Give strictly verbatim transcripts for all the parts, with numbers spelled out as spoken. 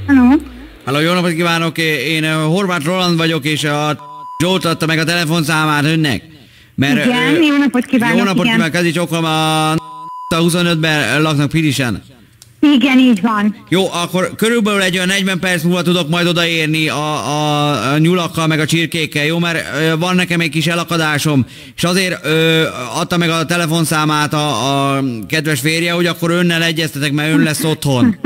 Hello. Halló, jó napot kívánok! Én Horváth Roland vagyok, és a Zsolt adta meg a telefonszámát önnek. Mert, igen, jó napot kívánok! Jó napot kívánok, ez is okom a huszonötben laknak Pirisen. Igen, így van. Jó, akkor körülbelül egy olyan negyven perc múlva tudok majd odaérni a, a, a nyulakkal, meg a csirkékkel, jó? Mert ö, van nekem egy kis elakadásom, és azért ö, adta meg a telefonszámát a, a kedves férje, hogy akkor önnel egyeztetek, mert ön lesz otthon.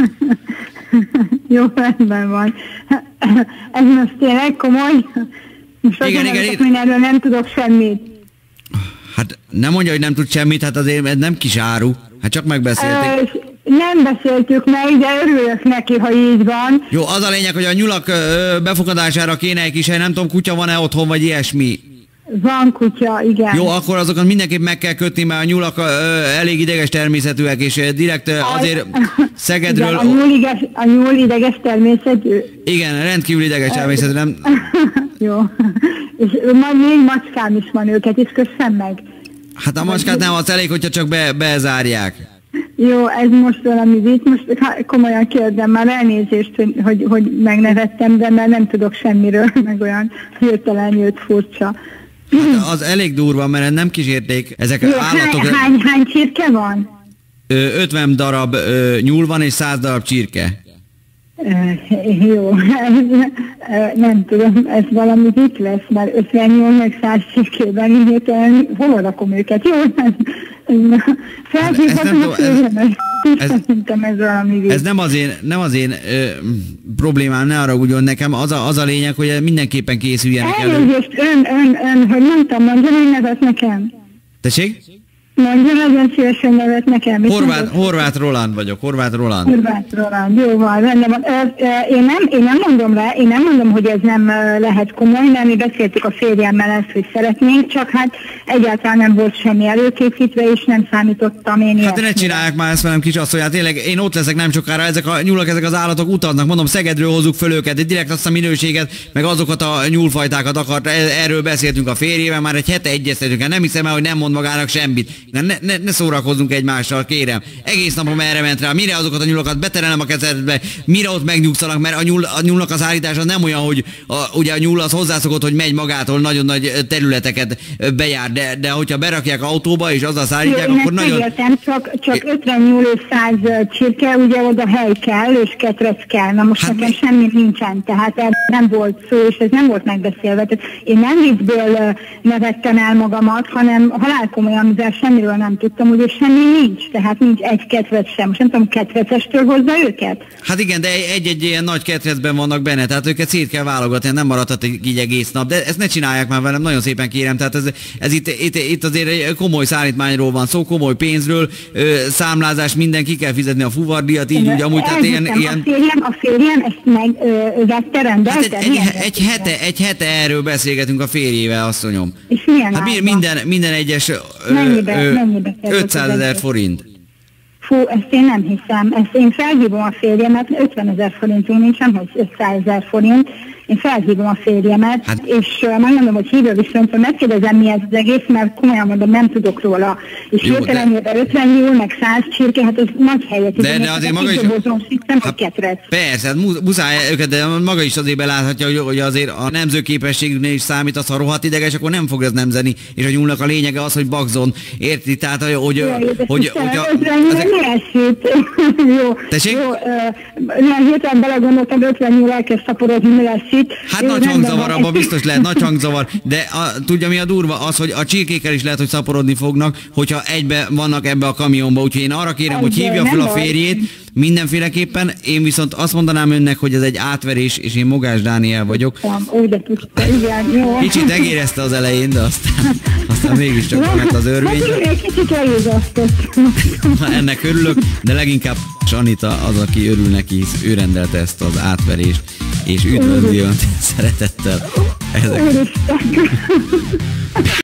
Jó, rendben van. Ez most tényleg komoly? Most igen, igen, igen. Mindenről nem tudok semmit. Hát nem mondja, hogy nem tud semmit, hát azért ez nem kis áru. Hát csak megbeszélték. Ö, nem beszéltük meg, de örülök neki, ha így van. Jó, az a lényeg, hogy a nyulak ö, befogadására kéne egy kis hely, nem tudom, kutya van-e otthon, vagy ilyesmi. Van kutya, igen. Jó, akkor azokat mindenképp meg kell kötni, mert a nyulak ö, elég ideges természetűek, és direkt ö, azért Szegedről... Igen, a nyúl, iges, a nyúl ideges természetű. Igen, rendkívül ideges természetű, nem... Jó. És majd még macskám is van, őket is kössem meg. Hát a macskát nem, az elég, hogyha csak be, bezárják. Jó, ez most valami vicc, most komolyan kérdem már elnézést, hogy, hogy, hogy megnevettem, de mert nem tudok semmiről, meg olyan hirtelen jött furcsa. Hát az elég durva, mert nem kísérték ezek az állatok... Hány, hány, hány csirke van? ötven darab ö, nyúl van és száz darab csirke. Uh, jó, nem tudom, ez valami vicc lesz, mert ötven nyúl meg száz csirkében hirtelen hol rakom őket, jó? Felhívhatom a férjemet, szerintem ez valami vicc. Ez nem az én, nem az én ö, problémám, ne haragudjon nekem, az a, az a lényeg, hogy mindenképpen készüljenek elő. Elnézést, ön, ön, ön, hogy mondtam, mondjon egy nevet nekem. Tessék? Mondjon nagyon szívesen nevet nekem. Horváth, Horváth Roland vagyok, Horváth Roland. Horváth Roland, jó van, rendben van. Én nem, én nem mondom le, én nem mondom, hogy ez nem lehet komoly, mert mi beszéltük a férjemmel ezt, hogy szeretnénk, csak hát egyáltalán nem volt semmi előkészítve, és nem számítottam én. Hát ne csinálják már ezt velem, kisasszonyát, tényleg én ott leszek nem sokára, ezek a nyulak, ezek az állatok utaznak, mondom, Szegedről hozzuk föl őket, de direkt azt a minőséget, meg azokat a nyúlfajtákat akart, erről beszéltünk a férjével, már egy hete egyeztetünk, nem hiszem el, hogy nem mond magának semmit. Ne, ne, ne szórakozzunk egymással, kérem. Egész napom erre ment rá, mire azokat a nyulakat beterelem a kezedbe, mire ott megnyugszanak, mert a, nyúl, a nyúlnak az állítása nem olyan, hogy a, ugye a nyúl az hozzászokott, hogy megy magától, nagyon nagy területeket bejár, de, de hogyha berakják autóba és azzal szállítják, jó, akkor nagyon... Megértem, csak, csak ötven nyúl és száz csirke, ugye oda hely kell, és ketrec kell. Na most hát nekem mi... semmi nincsen, tehát nem volt szó, és ez nem volt megbeszélve. Tehát én nem viccből nevettem el magamat, hanem halálkomolyan, mivel semmiről nem tudtam, ugye semmi nincs, tehát nincs egy ketrec sem. Most nem tudom, ketrecestől hozza őket? Hát igen, de egy-egy ilyen nagy ketrecben vannak benne, tehát őket szét kell válogatni, nem maradhatik így egész nap, de ezt ne csinálják már velem, nagyon szépen kérem, tehát ez, ez itt, itt, itt azért egy komoly szállítmányról van szó, komoly pénzről, ö, számlázás, minden, ki kell fizetni a fuvardiat, így úgy amúgy, tehát ilyen... ilyen... A férjem, a férjem ezt megvette, rendelte? Hát egy, egy, egy, hete, egy hete erről beszélgetünk a férjével, asszonyom. És milyen hát mi, minden, minden egyes... Ö, mennyibe, ö, mennyibe ötszázezer forint. Fú, ezt én nem hiszem. Ezt én felhívom a férjemet, ötvenezer forintunk nincsen, hogy ötszázezer forint. Én felhívom a férjemet, hát, és uh, megmondom, hogy hívő viszont, hogy megkérdezem, mi ez az egész, mert komolyan mondom, nem tudok róla. És hirtelen ötven nyúl, meg száz csirke, hát ez nagy helyet. De, de azért maga is... Hát, persze, hát muszáj őket, de maga is azért beláthatja, hogy, hogy azért a nemzőképességüknél is számít, az, ha rohadt ideges, akkor nem fog ez nemzeni. És a nyúlnak a lényege az, hogy bagzon. Érti? Tehát, hogy... hogy, hogy, hogy a, ezek... Jó, tessék? Jó, uh, hirtelen belegondoltam, ötven nyúl elkezd szaporodni, mi lesz itt. Hát nagy hangzavar, abban biztos lehet, nagy hangzavar, de a, tudja mi a durva? Az, hogy a csirkékkel is lehet, hogy szaporodni fognak, hogyha egybe vannak ebbe a kamionba, úgyhogy én arra kérem, hogy hívja fel a férjét, mindenféleképpen, én viszont azt mondanám önnek, hogy ez egy átverés, és én Mogás Dániel vagyok. Úgy, de tudta, igen, jó. Kicsit egérezte az elején, de aztán, aztán mégiscsak ment az örvény. Hát kicsit elégasztott. Ennek örülök, de leginkább Anita az, aki örül neki, hisz ő rendelte ezt az átverést, és üdvözli önt szeretettel. Ezek.